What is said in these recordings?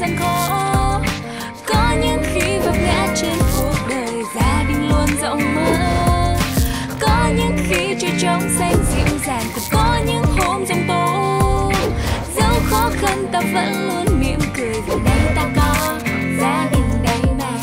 gian khó. Có những khi vấp ngã trên cuộc đời, gia đình luôn rộng mở. Có những khi trời trong xanh dịu dàng, còn có những hôm giông tố. Dẫu khó khăn ta vẫn luôn mỉm cười, vì đây ta có gia đình đây mà.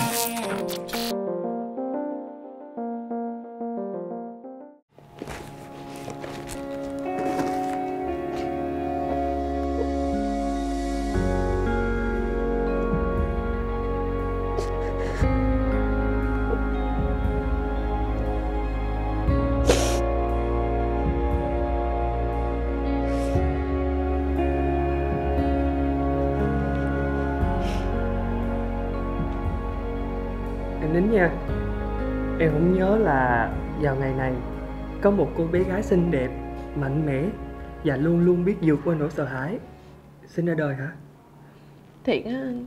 Em nín nha. Em không nhớ là vào ngày này có một cô bé gái xinh đẹp, mạnh mẽ và luôn luôn biết vượt qua nỗi sợ hãi sinh ra đời hả? Thiệt á anh?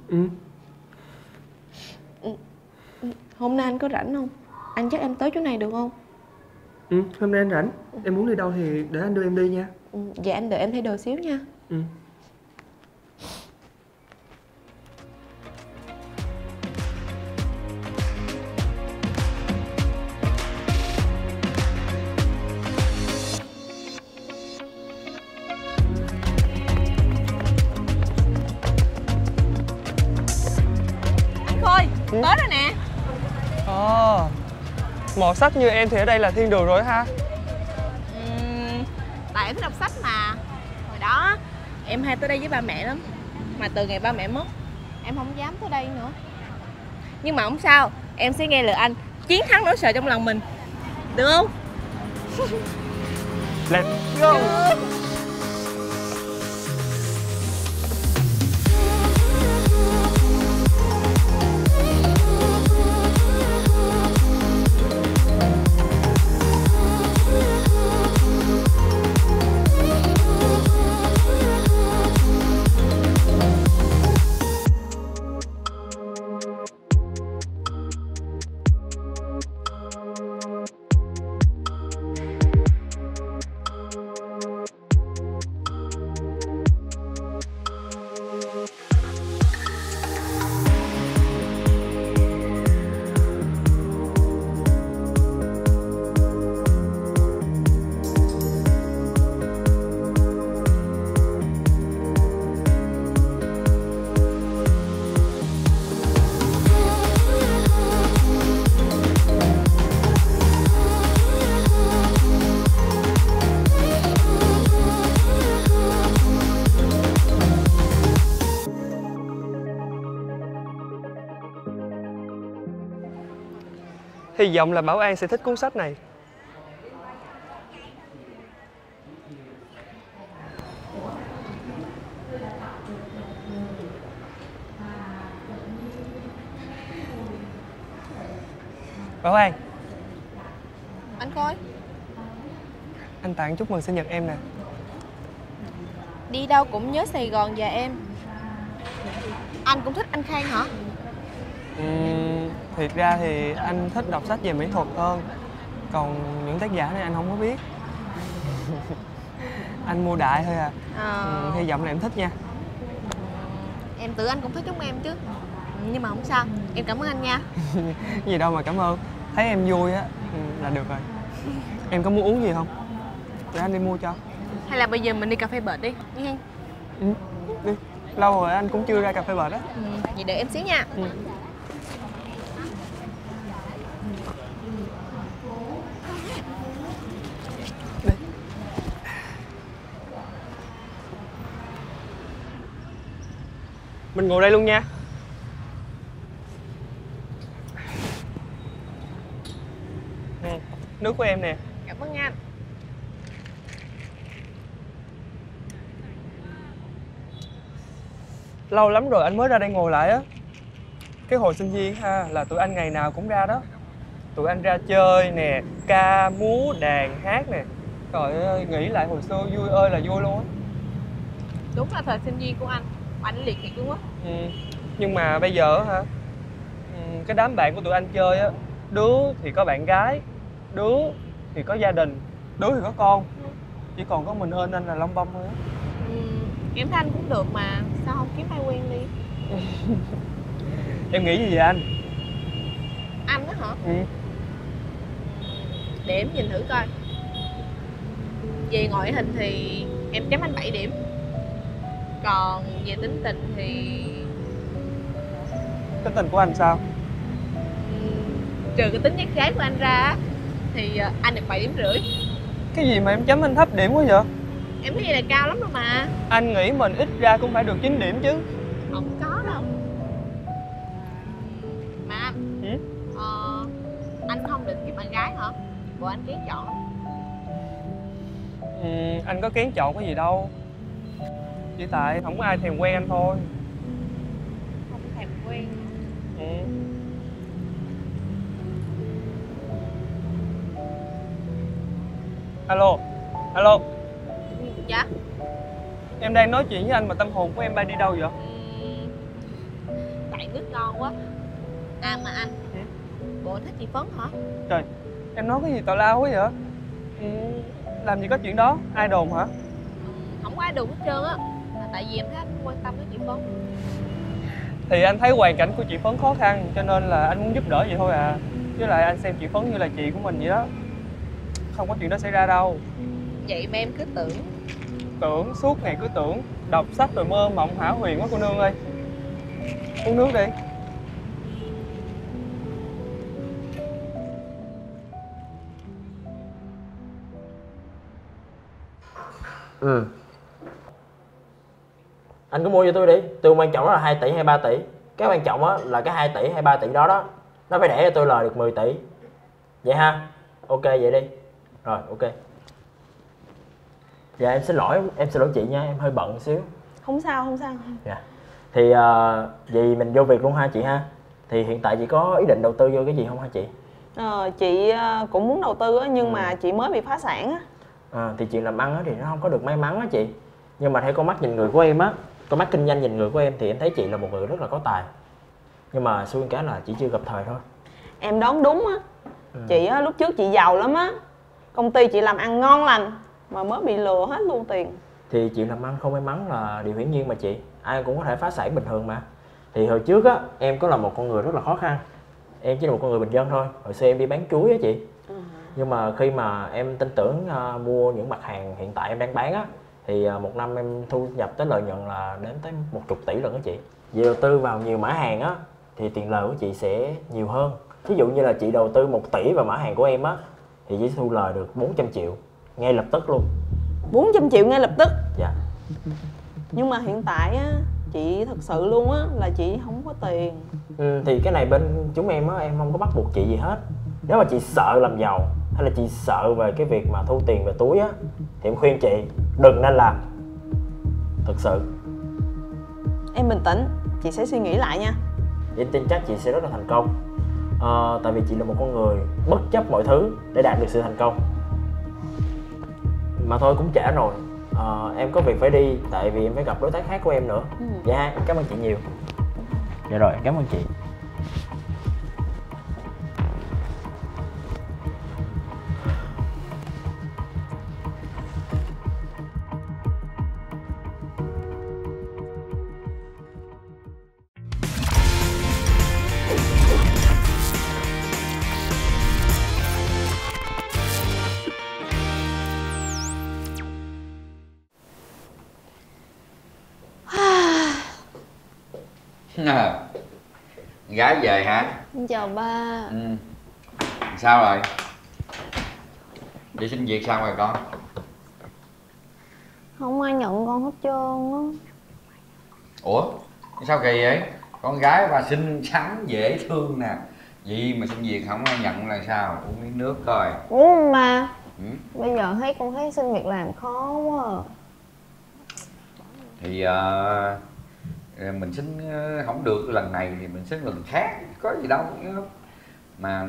Ừ. Hôm nay anh có rảnh không? Anh dắt em tới chỗ này được không? Ừ, hôm nay anh rảnh. Em muốn đi đâu thì để anh đưa em đi nha. Dạ anh đợi em thay đồ xíu nha. Ừ. Tới rồi nè. Mọt sách như em thì ở đây là thiên đường rồi ha. Tại em thích đọc sách mà. Hồi đó em hay tới đây với ba mẹ lắm. Mà từ ngày ba mẹ mất, em không dám tới đây nữa. Nhưng mà không sao, em sẽ nghe lời anh, chiến thắng nỗi sợ trong lòng mình. Được không? Let's go. Hy vọng là Bảo An sẽ thích cuốn sách này. Bảo An, Anh coi. anh tặng chúc mừng sinh nhật em nè. Đi đâu cũng nhớ Sài Gòn và em. Anh cũng thích anh Khang hả? Thiệt ra thì anh thích đọc sách về mỹ thuật hơn. Còn những tác giả này anh không có biết. Anh mua đại thôi à. Hy vọng là em thích nha. Em tưởng anh cũng thích giống em chứ. Nhưng mà không sao, em cảm ơn anh nha. Gì đâu mà cảm ơn. Thấy em vui á là được rồi. Em có muốn uống gì không? Để anh đi mua cho. Hay là bây giờ mình đi cà phê bệt đi nha. Đi. Lâu rồi anh cũng chưa ra cà phê bệt á. Vậy đợi em xíu nha. Đi. Mình ngồi đây luôn nha. Nè, nước của em nè. Cảm ơn anh. Lâu lắm rồi anh mới ra đây ngồi lại á. Cái hồi sinh viên ha là tụi anh ngày nào cũng ra đó. Tụi anh ra chơi nè, ca, múa, đàn, hát nè. Trời ơi, nghĩ lại hồi xưa vui ơi là vui luôn á. Đúng là thời sinh viên của anh. Anh liệt thiệt luôn á. Nhưng mà bây giờ hả, cái đám bạn của tụi anh chơi á, đứa thì có bạn gái, đứa thì có gia đình, đứa thì có con. Chỉ còn có mình ơn anh là lông bông thôi á. Em thấy anh cũng được mà, sao không kiếm ai quen đi? Em nghĩ gì vậy anh? Anh đó hả? Ừ. Để em nhìn thử coi. Về ngoại hình thì em chấm anh 7 điểm. Còn về tính tình thì Tính tình của anh sao? trừ cái tính nhát gái của anh ra á, thì anh được 7 điểm rưỡi. Cái gì mà em chấm anh thấp điểm quá vậy? Em thấy vậy là cao lắm rồi mà. Anh nghĩ mình ít ra cũng phải được 9 điểm chứ. Không có đâu. Mà anh, Ừ? anh không được kiếm bạn gái hả? Bộ anh kén chọn. Anh có kén chọn cái gì đâu. Chỉ tại không có ai thèm quen anh thôi. Không thèm quen. Ừ. Alo. Alo. Dạ. Em đang nói chuyện với anh mà tâm hồn của em bay đi đâu vậy? Tại nước ngon quá. À mà anh, bộ anh thích chị Phấn hả? Trời, em nói cái gì tào lao quá vậy? Làm gì có chuyện đó, ai đồn hả? Không có ai đụng hết trơn á. Là tại vì em thấy anh quan tâm đến chị Phấn. Thì anh thấy hoàn cảnh của chị Phấn khó khăn cho nên là anh muốn giúp đỡ vậy thôi à. Với lại anh xem chị Phấn như là chị của mình vậy đó. Không có chuyện đó xảy ra đâu. Vậy mà em cứ tưởng. Tưởng, suốt ngày cứ tưởng. Đọc sách rồi mơ mộng hão huyền quá cô nương ơi. Uống nước đi. Ừ. Anh cứ mua cho tôi đi. Tôi quan trọng đó là 2 tỷ hay 3 tỷ. Cái quan trọng á là cái 2 tỷ hay 3 tỷ đó đó, nó phải để cho tôi lời được 10 tỷ. Vậy ha? Ok vậy đi. Rồi ok. Dạ em xin lỗi chị nha, em hơi bận xíu. Không sao, không sao. Dạ. Thì vậy mình vô việc luôn ha chị ha. Thì hiện tại chị có ý định đầu tư vô cái gì không hả chị? Chị cũng muốn đầu tư á, nhưng mà chị mới bị phá sản á. Thì chuyện làm ăn á thì nó không có được may mắn á chị. Nhưng mà theo con mắt nhìn người của em á, con mắt kinh doanh nhìn người của em thì em thấy chị là một người rất là có tài. Nhưng mà xui cái là chị chưa gặp thời thôi. Em đoán đúng á. Chị á, lúc trước chị giàu lắm á. Công ty chị làm ăn ngon lành mà mới bị lừa hết luôn tiền. Thì chuyện làm ăn không may mắn là điều hiển nhiên mà chị. Ai cũng có thể phá sản bình thường mà. Thì hồi trước á, em có là một con người rất là khó khăn. Em chỉ là một con người bình dân thôi. Hồi xưa em đi bán chuối á chị. Nhưng mà khi mà em tin tưởng mua những mặt hàng hiện tại em đang bán á, thì một năm em thu nhập tới lợi nhuận là đến tới 10 tỷ lần đó chị. Vì đầu tư vào nhiều mã hàng á thì tiền lời của chị sẽ nhiều hơn. Ví dụ như là chị đầu tư 1 tỷ vào mã hàng của em á thì chỉ thu lời được 400 triệu ngay lập tức luôn. 400 triệu ngay lập tức? Dạ. Nhưng mà hiện tại á, chị thật sự luôn á là chị không có tiền. Thì cái này bên chúng em á, em không có bắt buộc chị gì hết. Nếu mà chị sợ làm giàu hay là chị sợ về cái việc mà thu tiền về túi á thì em khuyên chị đừng nên làm. Thực sự. Em bình tĩnh, chị sẽ suy nghĩ lại nha. Em tin chắc chị sẽ rất là thành công. Tại vì chị là một con người bất chấp mọi thứ để đạt được sự thành công. Mà thôi cũng trễ rồi. Em có việc phải đi tại vì em phải gặp đối tác khác của em nữa. Dạ em cảm ơn chị nhiều. Dạ rồi cảm ơn chị. Gái về hả? Chào ba. Sao rồi? Đi xin việc sao rồi con? Không ai nhận con hết trơn á. Ủa? Sao kỳ vậy? Con gái bà xinh xắn dễ thương nè. Vậy mà xin việc không ai nhận là sao? Uống miếng nước coi. Đúng không ba? Bây giờ con thấy xin việc làm khó quá à. Thì mình xin không được lần này thì mình xin lần khác, có gì đâu mà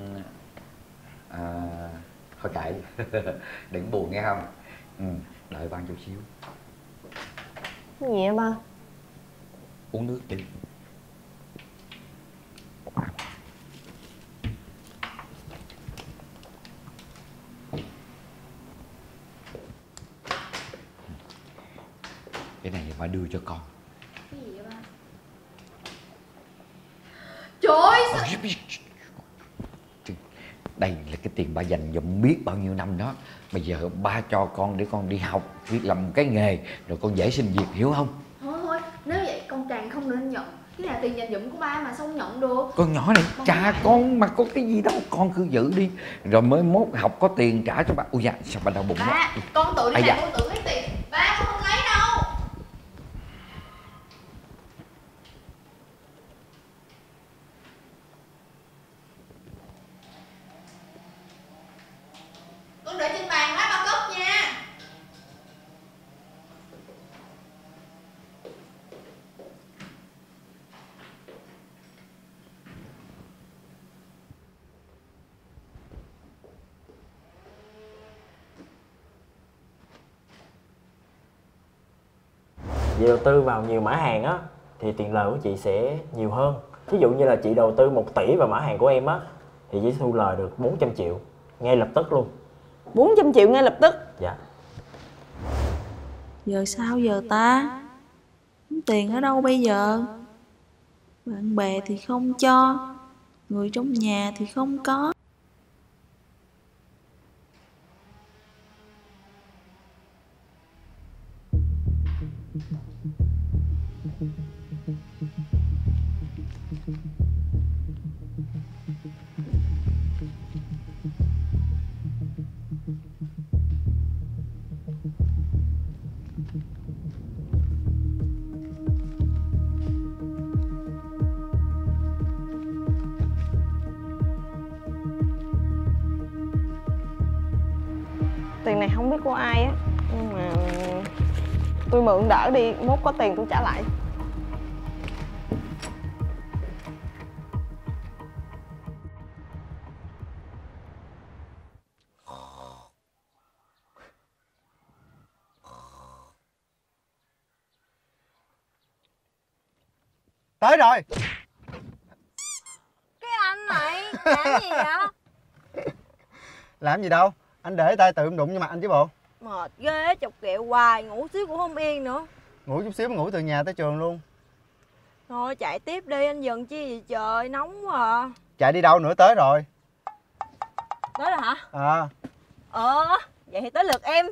thôi kệ. Đừng buồn nghe không. Đợi ban chút xíu. Cái gì vậy ba? Uống nước đi. Cái này phải đưa cho con. Cái gì vậy ba? Đây là cái tiền ba dành dụm biết bao nhiêu năm đó. Bây giờ ba cho con để con đi học, biết làm một cái nghề, rồi con dễ xin việc, hiểu không? Thôi, nếu vậy con càng không nên nhận. Cái này là tiền dành dụm của ba mà sao không nhận được? Con nhỏ này, cha con mà có cái gì đâu, con cứ giữ đi. Rồi mới mốt học có tiền trả cho ba. Ui da, sao ba đau bụng Ba, con tự đi làm, con tự lấy tiền. Ba, con không lấy đâu. Con để trên bàn đó, ba cất nha. Chị đầu tư vào nhiều mã hàng á thì tiền lời của chị sẽ nhiều hơn. Ví dụ như là chị đầu tư 1 tỷ vào mã hàng của em á thì chị thu lời được 400 triệu ngay lập tức luôn. 400 triệu ngay lập tức? Dạ. Giờ sao giờ ta? Tiền ở đâu bây giờ? Bạn bè thì không cho, người trong nhà thì không có. Tiền này không biết của ai á, nhưng mà tôi mượn đỡ đi, mốt có tiền tôi trả lại. Tới rồi. Cái anh này làm gì vậy? Làm gì đâu, anh để tay tự đụng vô mặt anh chứ bộ. Mệt ghê, chọc ghẹo hoài, ngủ xíu cũng không yên nữa. Ngủ chút xíu mà ngủ từ nhà tới trường luôn. Thôi chạy tiếp đi, anh dần chi gì trời, nóng quá à. Chạy đi đâu nữa, tới rồi. Tới rồi hả? Vậy thì tới lượt em.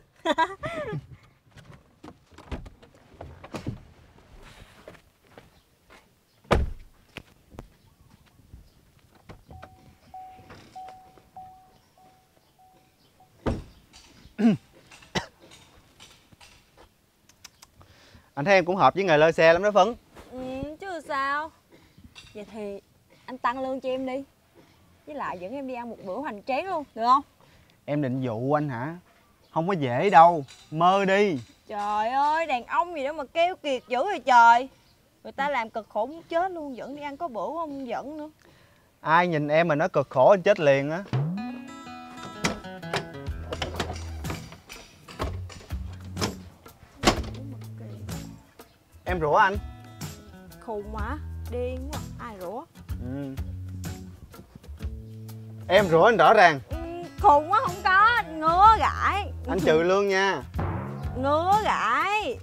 Anh thấy em cũng hợp với nghề lơ xe lắm đó Phấn. Chứ sao. Vậy thì anh tăng lương cho em đi. Với lại dẫn em đi ăn một bữa hoành tráng luôn, được không? Em định dụ anh hả? Không có dễ đâu, mơ đi. Trời ơi, đàn ông gì đó mà keo kiệt dữ rồi trời. Người ta làm cực khổ muốn chết luôn, dẫn đi ăn có bữa không dẫn nữa. Ai nhìn em mà nó cực khổ anh chết liền á. Em rủa anh. Khùng hả? Điên quá, ai rủa? Em rủa anh rõ ràng. Khùng quá không có, ngứa gãi. Anh trừ lương nha. Ngứa gãi.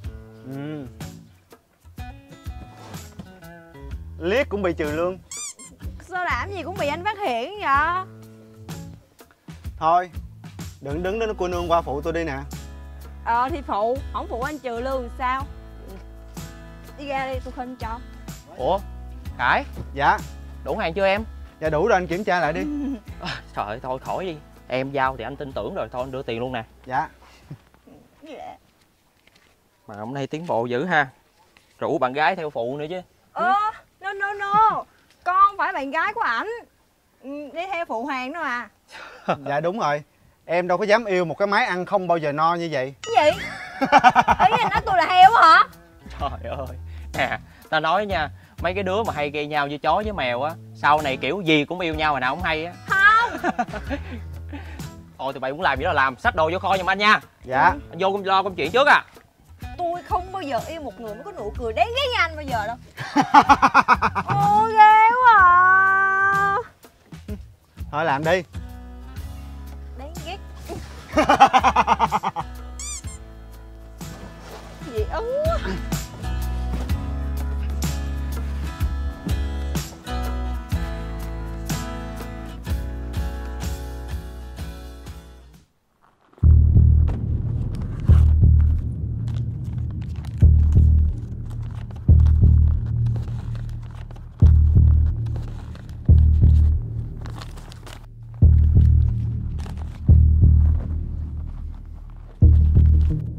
Liếc cũng bị trừ lương. Sao làm gì cũng bị anh phát hiện vậy? Thôi, đừng đứng đó nó cô nương qua phụ tôi đi nè. Thì phụ, không phụ anh trừ lương sao? Đi ra đi, tôi khinh cho. Ủa Khải, Dạ. đủ hàng chưa em? Dạ đủ rồi, anh kiểm tra lại đi. Trời ơi, thôi khỏi đi. Em giao thì anh tin tưởng rồi, thôi anh đưa tiền luôn nè. Dạ. Mà hôm nay tiến bộ dữ ha. Rủ bạn gái theo phụ nữa chứ. No. Con phải bạn gái của ảnh. Đi theo phụ hàng nữa mà. Dạ đúng rồi. Em đâu có dám yêu một cái máy ăn không bao giờ no như vậy. Cái gì? Ý anh nói tôi là heo hả? Trời ơi. Nè, ta nói nha, mấy cái đứa mà hay gây nhau như chó với mèo á, sau này kiểu gì cũng yêu nhau mà nào không hay á. Không. Thôi tụi bay muốn làm gì đó làm, xách đồ vô kho giùm anh nha. Dạ. Anh vô lo công chuyện trước à. Tôi không bao giờ yêu một người mới có nụ cười đáng ghét như anh bao giờ đâu. Ôi ghê quá à. Thôi làm đi. Đáng ghét. Gì ấn quá.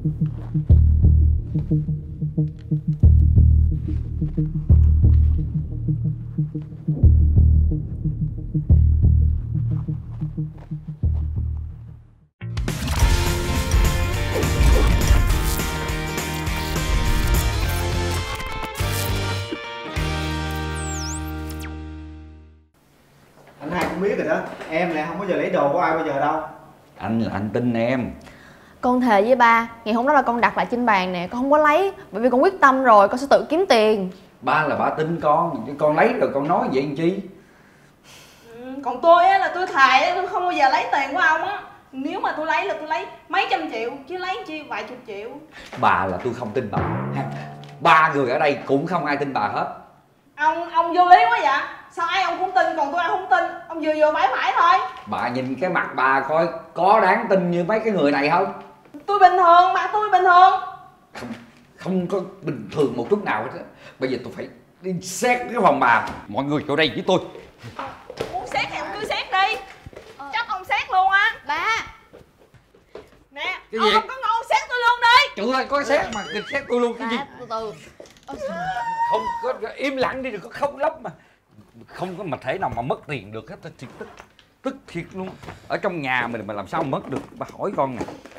Anh hai cũng biết rồi đó, em lại không bao giờ lấy đồ của ai bao giờ đâu. Anh là anh tin em. Con thề với ba, ngày hôm đó là con đặt lại trên bàn nè, con không có lấy. Bởi vì con quyết tâm rồi, con sẽ tự kiếm tiền. Ba là ba tin con, chứ con lấy rồi con nói vậy làm chi? Còn tôi á là tôi thề tôi không bao giờ lấy tiền của ông á. Nếu mà tôi lấy là tôi lấy mấy trăm triệu, chứ lấy chi vài chục triệu. Bà là tôi không tin bà. Ba người ở đây cũng không ai tin bà hết. Ông vô lý quá vậy. Sao ai ông cũng tin, còn tôi ai không tin. Ông vừa phải thôi. Bà nhìn cái mặt bà coi có đáng tin như mấy cái người này không? Tôi bình thường, mặt tôi bình thường. Không có bình thường một chút nào hết á. Bây giờ tôi phải đi xét cái phòng bà. Mọi người vô đây với tôi. Muốn xét thì ông cứ xét đi. Chắc ông xét luôn á. Ba. Nè, Cái ông gì? không có ngon xét tôi luôn đi. Trời ơi, có xét mà kịch xét tôi luôn cái gì? Ba, từ từ. Không có im lặng đi, đừng có khóc lóc mà. Không có mà thể nào mà mất tiền được hết, thiệt tức thiệt luôn. Ở trong nhà mình mà làm sao mất được? Bà hỏi con nè.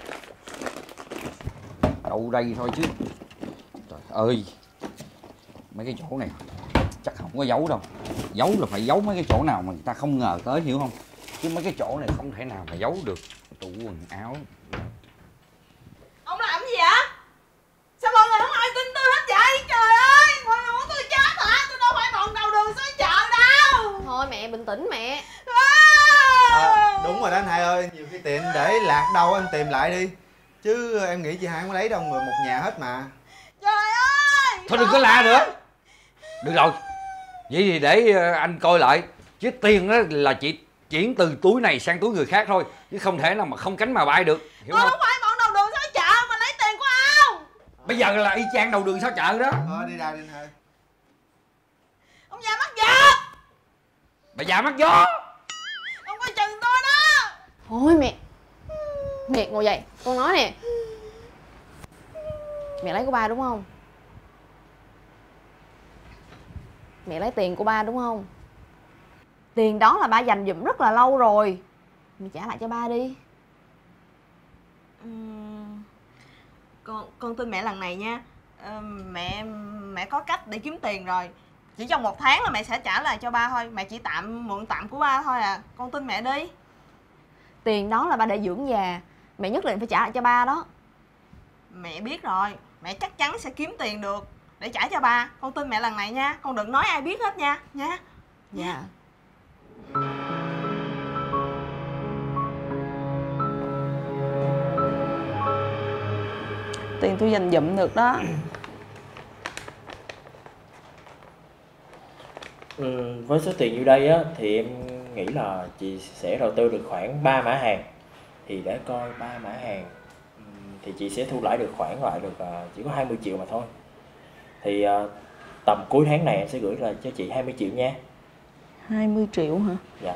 Đâu đây thôi chứ. Trời ơi. Mấy cái chỗ này chắc không có giấu đâu. Giấu là phải giấu mấy cái chỗ nào mà người ta không ngờ tới, hiểu không? Chứ mấy cái chỗ này không thể nào mà giấu được. Tủ quần áo. Ông làm gì vậy? Sao mọi người không ai tin tôi hết vậy? Trời ơi, mọi người muốn tôi chết hả? Tôi đâu phải bọn đầu đường xó chợ đâu. Thôi mẹ bình tĩnh mẹ. Đúng rồi đó anh hai ơi, nhiều khi tiền để lạc đâu em tìm lại đi. Chứ em nghĩ chị hai không có lấy đâu, người một nhà hết mà. Trời ơi. Thôi đừng có la nữa. Được rồi. Vậy thì để anh coi lại. Chứ tiền đó là chị chuyển từ túi này sang túi người khác thôi. Chứ không thể nào mà không cánh mà bay được. Hiểu Tôi không? không phải bọn đầu đường xó chợ mà lấy tiền của ông. Bây giờ là y chang đầu đường xó chợ đó. Đi ra đi anh hai. Ông già mắc giật. Bà già mắc gió. Ông coi chừng tôi đó. Thôi mẹ. Mẹ ngồi dậy, con nói nè. Mẹ lấy của ba đúng không? Mẹ lấy tiền của ba đúng không? Tiền đó là ba dành dụm rất là lâu rồi. Mẹ trả lại cho ba đi. Con tin mẹ lần này nha. Mẹ có cách để kiếm tiền rồi. Chỉ trong 1 tháng là mẹ sẽ trả lại cho ba thôi. Mẹ chỉ mượn tạm của ba thôi à. Con tin mẹ đi. Tiền đó là ba để dưỡng già. Mẹ nhất định phải trả lại cho ba đó. Mẹ biết rồi. Mẹ chắc chắn sẽ kiếm tiền được để trả cho ba. Con tin mẹ lần này nha. Con đừng nói ai biết hết nha. Dạ. Tiền tôi dành dụm được đó. Với số tiền như đây á thì em nghĩ là chị sẽ đầu tư được khoảng 3 mã hàng. Thì để coi 3 mã hàng thì chị sẽ thu lãi được khoảng lại được chỉ có 20 triệu mà thôi. Thì tầm cuối tháng này em sẽ gửi lại cho chị 20 triệu nha. 20 triệu hả? Dạ.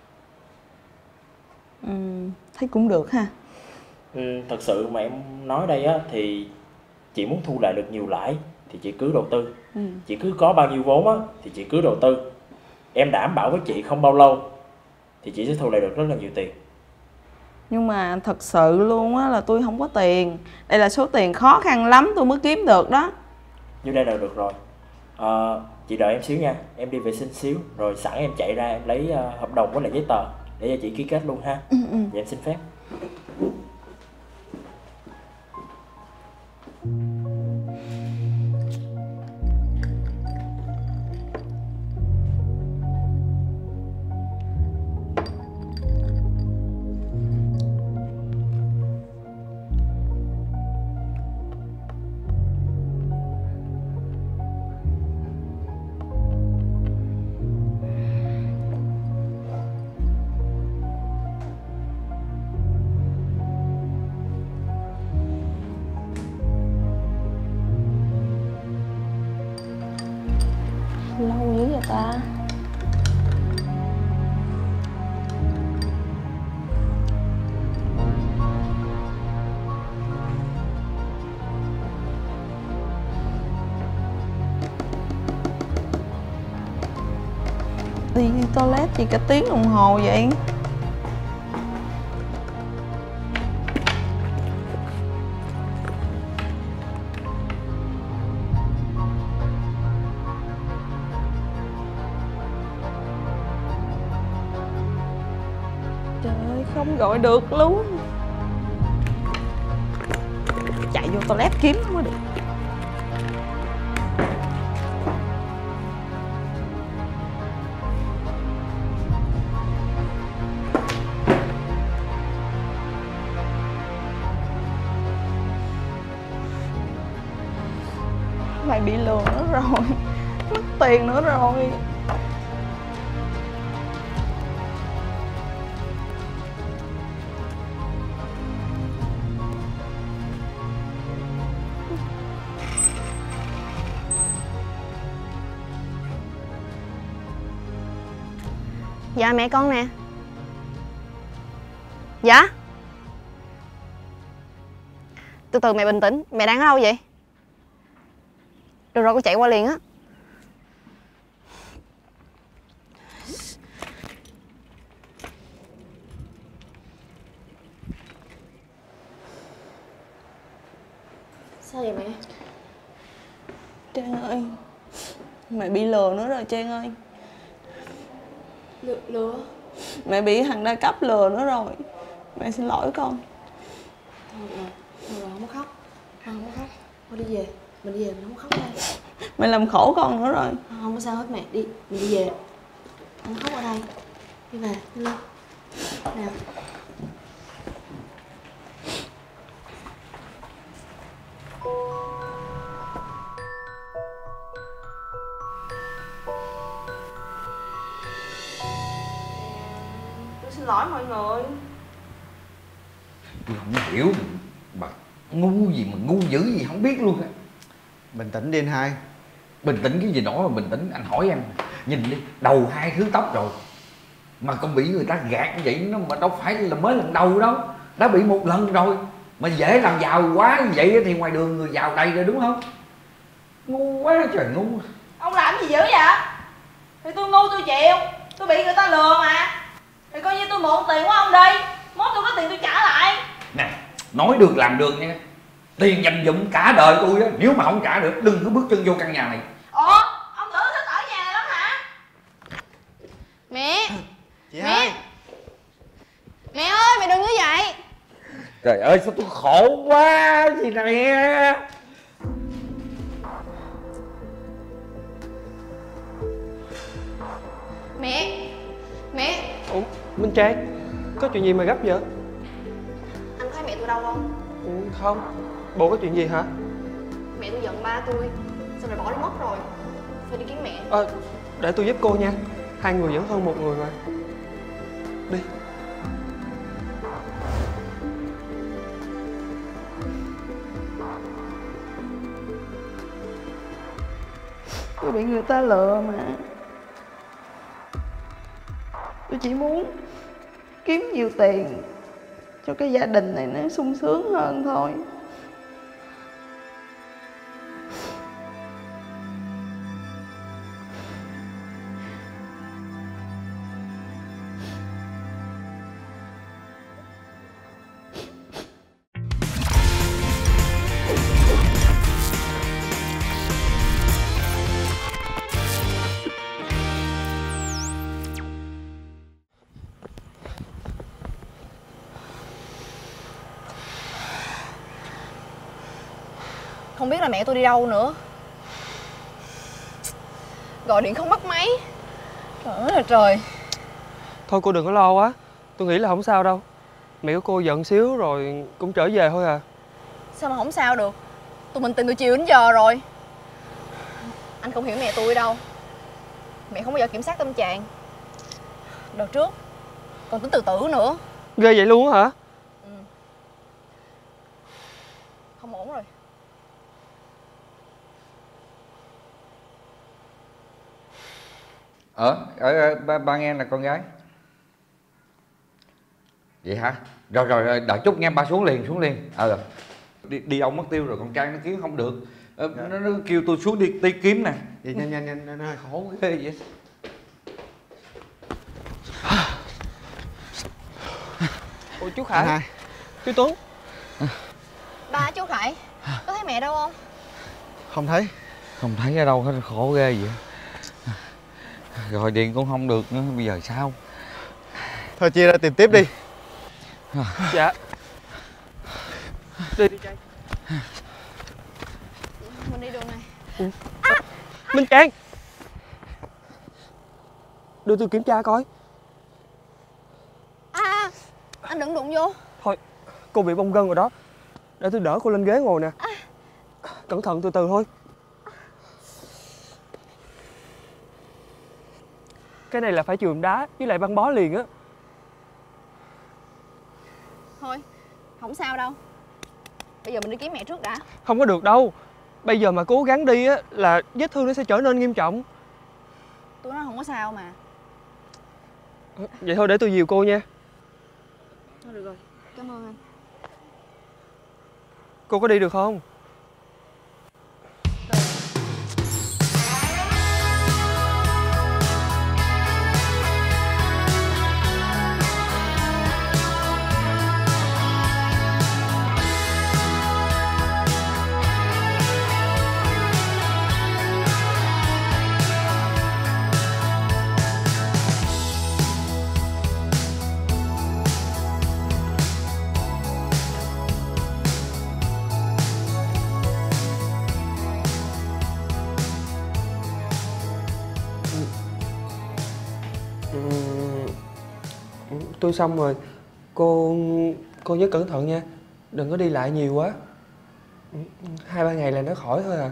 Thấy cũng được ha. Thật sự mà em nói đây á thì chị muốn thu lại được nhiều lãi thì chị cứ đầu tư. Chị cứ có bao nhiêu vốn á thì chị cứ đầu tư. Em đảm bảo với chị không bao lâu thì chị sẽ thu lại được rất là nhiều tiền. Nhưng mà thật sự luôn á là tôi không có tiền. Đây là số tiền khó khăn lắm tôi mới kiếm được đó. Như đây là được rồi. Chị đợi em xíu nha. Em đi vệ sinh xíu rồi sẵn em chạy ra em lấy hợp đồng với lại giấy tờ để cho chị ký kết luôn ha. Dạ em xin phép. Đi toilet gì cả tiếng đồng hồ vậy? Trời ơi, không gọi được luôn. Chạy vô toilet kiếm nó mới được. Mày bị lừa nữa rồi. Mất tiền nữa rồi. Dạ mẹ con nè. Dạ. Từ từ mẹ bình tĩnh. Mẹ đang ở đâu vậy? Được rồi, con chạy qua liền á. Sao vậy mẹ? Trang ơi, mẹ bị lừa nữa rồi Trang ơi. Lừa? Mẹ bị thằng đa cấp lừa nữa rồi. Mẹ xin lỗi con. Rồi, không có khóc. Không có khóc. Thôi đi về. Mình đi về, mình không có khóc đây. Mẹ làm khổ con nữa rồi. Không có sao hết mẹ. Đi, mình đi về. Không khóc ở đây. Đi về, đi lên. Nào. Tôi xin lỗi mọi người. Tôi không hiểu bà ngu gì mà ngu dữ gì không biết luôn á. Bình tĩnh đi anh hai. Bình tĩnh cái gì nữa mà bình tĩnh, anh hỏi em nhìn đi, đầu 2 thứ tóc rồi mà còn bị người ta gạt như vậy, nó mà đâu phải là mới lần đầu đâu, đã bị một lần rồi mà dễ làm giàu quá như vậy thì ngoài đường người giàu đầy rồi đúng không? Ngu quá trời ngu. Ông làm gì dữ vậy? Thì tôi ngu tôi chịu. Tôi bị người ta lừa mà. Thì coi như tôi mượn tiền của ông đi. Mốt tôi có tiền tôi trả lại. Nè, nói được làm được nha. Tiền dành dụm cả đời tôi á, nếu mà không trả được đừng có bước chân vô căn nhà này. Ủa, ông tưởng thích ở nhà này lắm hả? Mẹ. Chị hai. Mẹ ơi, mẹ đừng như vậy. Trời ơi sao tôi khổ quá gì nè. Mẹ. Ủa, Minh Trang, có chuyện gì mà gấp vậy? Anh thấy mẹ tôi đâu không? Không, bộ có chuyện gì hả? Mẹ tôi giận ba tôi, xong rồi bỏ nó mất rồi. Phải đi kiếm mẹ. Để tôi giúp cô nha. Hai người vẫn hơn một người mà. Đi. Tôi bị người ta lừa mà. Tôi chỉ muốn kiếm nhiều tiền cho cái gia đình này nó sung sướng hơn thôi. Không biết là mẹ tôi đi đâu nữa. Gọi điện không bắt máy. Trời ơi là trời. Thôi cô đừng có lo quá. Tôi nghĩ là không sao đâu. Mẹ của cô giận xíu rồi cũng trở về thôi à. Sao mà không sao được. Tôi bình tĩnh từ chiều đến giờ rồi. Anh không hiểu mẹ tôi đâu. Mẹ không bao giờ kiểm soát tâm trạng. Đợt trước còn tính tự tử nữa. Ghê vậy luôn á hả? Không ổn rồi. Ba nghe là con gái. Vậy hả? Rồi đợi chút nghe, ba xuống liền. Đi đâu mất tiêu rồi, con Trang nó kiếm không được. Nó kêu tôi xuống đi kiếm nè. Vậy nhanh, nó hơi khổ quá. Vậy. Ủa chú Khải, Hai. chú Tuấn. Ba, chú Khải, có thấy mẹ đâu không? Không thấy. Không thấy ở đâu hết, khổ ghê vậy. Gọi điện cũng không được nữa, bây giờ sao? Thôi chia ra tìm tiếp đi. Dạ. Đi đi Trang. Mình đi đường này. Minh Trang, đưa tôi kiểm tra coi. Anh đừng đụng vô. Thôi, cô bị bong gân rồi đó. Để tôi đỡ cô lên ghế ngồi nè. Cẩn thận, từ từ thôi. Cái này là phải chườm đá với lại băng bó liền á. Thôi, không sao đâu. Bây giờ mình đi kiếm mẹ trước đã. Không có được đâu. Bây giờ mà cố gắng đi á là vết thương nó sẽ trở nên nghiêm trọng. Tôi nói không có sao mà. Vậy thôi để tôi dìu cô nha. Thôi được rồi, cảm ơn anh. Cô có đi được không? Tôi xong rồi. Cô nhớ cẩn thận nha. Đừng có đi lại nhiều quá. 2-3 ngày là nó khỏi thôi à.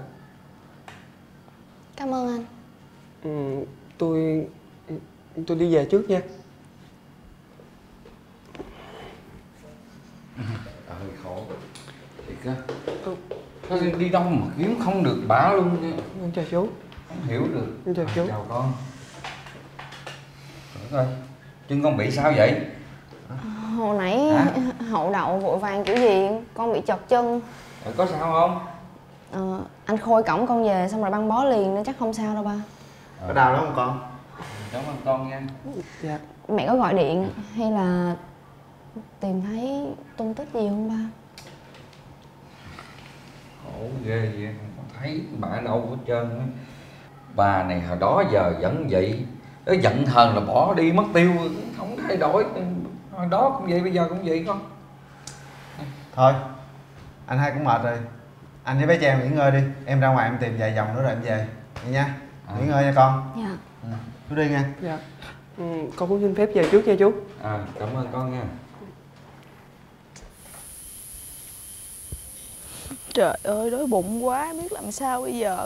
Cảm ơn anh. Tôi đi về trước nha. Khổ thiệt á. Nó đi đâu mà kiếm không được bả luôn nha. Chào chú. Không hiểu được. Chào chú. Chào con. Rồi, chân con bị sao vậy? Hồi nãy hậu đậu vội vàng kiểu gì con bị chật chân. Rồi, có sao không? Anh Khôi cõng con về xong rồi băng bó liền nên chắc không sao đâu ba. Có đau lắm không con? Cảm ơn con nha. Dạ. Mẹ có gọi điện hay là tìm thấy tung tích gì không ba? Khổ ghê vậy, không có thấy bà đâu hết trơn á. Bà này hồi đó giờ vẫn vậy. Nó giận hờn là bỏ đi mất tiêu, không thay đổi. Hồi đó cũng vậy, bây giờ cũng vậy con. Thôi, anh hai cũng mệt rồi. Anh với bé Trang nghỉ ngơi đi. Em ra ngoài em tìm vài vòng nữa rồi em về. Vậy nha. Nghỉ ngơi nha con. Dạ. Chú đi nha. Dạ. Con cũng xin phép về trước nha chú. Cảm ơn con nha. Trời ơi, đói bụng quá, biết làm sao bây giờ.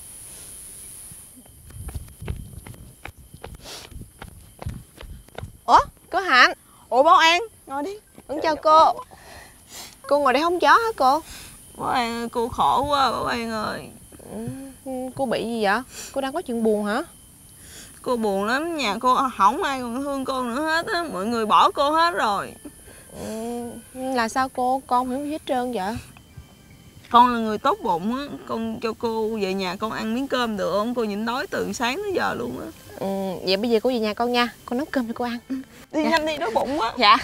Ủa, cô Hạnh. Ủa Bảo An, ngồi đi. Chào cô. Cô ngồi đây không chó hả cô? Bảo An ơi, cô khổ quá Bảo An ơi. Cô bị gì vậy? Cô đang có chuyện buồn hả? Cô buồn lắm, nhà cô không ai còn thương cô nữa hết á. Mọi người bỏ cô hết rồi. Là sao cô? Con không hiểu gì hết trơn vậy? Con là người tốt bụng á. Con cho cô về nhà con ăn miếng cơm được không? Cô nhịn đói từ sáng tới giờ luôn á. Vậy bây giờ cô về nhà con nha. Con nấu cơm cho cô ăn. Đi nhanh đi, đói bụng quá. Dạ.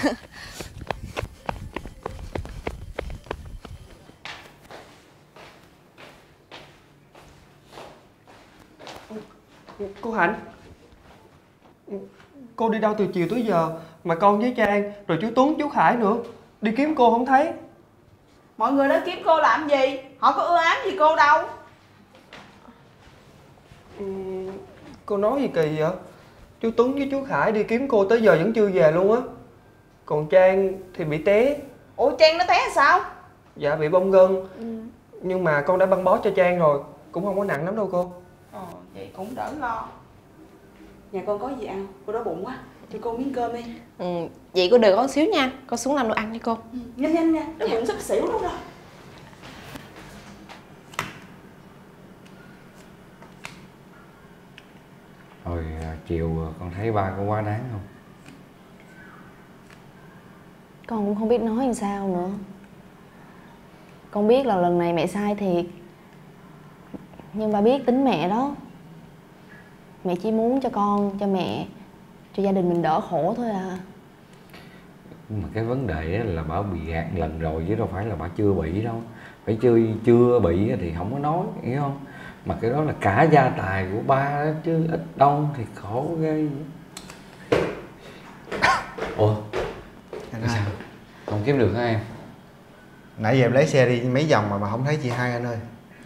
Cô Hạnh, cô đi đâu từ chiều tới giờ mà con với Trang rồi chú Tuấn, chú Khải nữa đi kiếm cô không thấy. Mọi người đến kiếm cô làm gì? Họ có ưa ám gì cô đâu. Cô nói gì kỳ vậy? Chú Tuấn với chú Khải đi kiếm cô tới giờ vẫn chưa về luôn á. Còn Trang thì bị té. Ủa Trang nó té sao? Dạ bị bong gân. Nhưng mà con đã băng bó cho Trang rồi, cũng không có nặng lắm đâu cô. Vậy cũng đỡ lo. Nhà con có gì ăn? Cô đói bụng quá. Cho cô miếng cơm đi. Vậy cô đợi con xíu nha. Con xuống làm đồ ăn cho cô. Nhanh nhanh nha, đói bụng sắp xỉu luôn rồi. Rồi chiều con thấy ba có quá đáng không? Con cũng không biết nói làm sao nữa. Con biết là lần này mẹ sai thiệt. Nhưng ba biết tính mẹ đó. Mẹ chỉ muốn cho con, cho mẹ, cho gia đình mình đỡ khổ thôi à. Nhưng mà cái vấn đề á là bà bị gạt lần rồi chứ đâu phải là bà chưa bị đâu. Phải chưa bị thì không có nói, hiểu không? Mà cái đó là cả gia tài của ba đó chứ ít đâu thì khổ ghê. Ủa? Sao? Không kiếm được hả em? Nãy giờ em lấy xe đi mấy vòng mà không thấy chị hai anh ơi.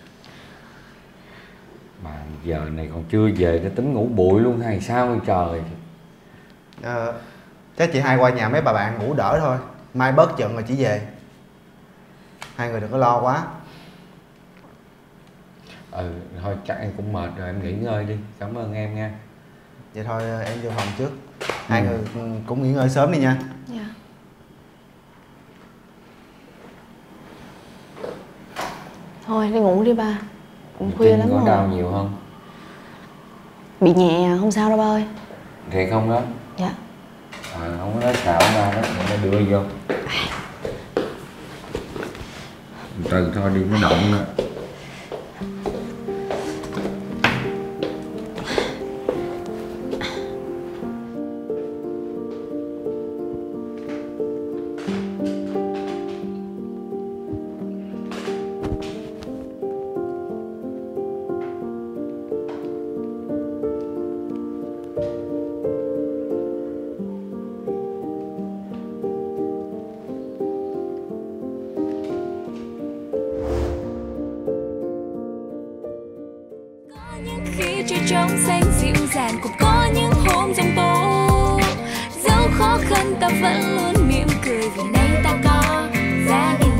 Mà giờ này còn chưa về để tính ngủ bụi luôn hay sao vậy trời? Chắc chị hai qua nhà mấy bà bạn ngủ đỡ thôi. Mai bớt giận rồi chỉ về. Hai người đừng có lo quá. Thôi chắc em cũng mệt rồi, em nghỉ ngơi đi. Cảm ơn em nha. Vậy thôi em vô phòng trước. Hai người cũng nghỉ ngơi sớm đi nha. Dạ. Thôi đi ngủ đi ba. Cũng khuya lắm rồi. Có đau nhiều không? Bị nhẹ à, không sao đâu ba ơi. Thiệt không đó? Dạ. Không có nói xạo ba đó, để đưa vô. Từ thôi đi, nó động nữa. Khi trời trong xanh dịu dàng cũng có những hôm giông tố, dẫu khó khăn ta vẫn luôn mỉm cười vì nay ta có gia đình.